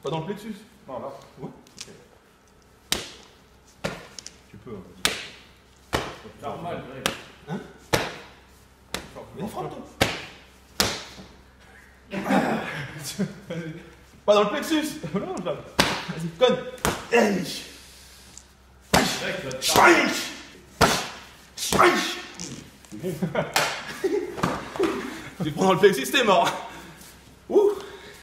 Pas dans le plexus. Non, là. Ouais. Ok. Tu peux. Faire mal, Greg. Hein? Mais frappe-toi. Pas dans le plexus. Non, vas-y, conne. Tu prends dans le plexus, t'es mort.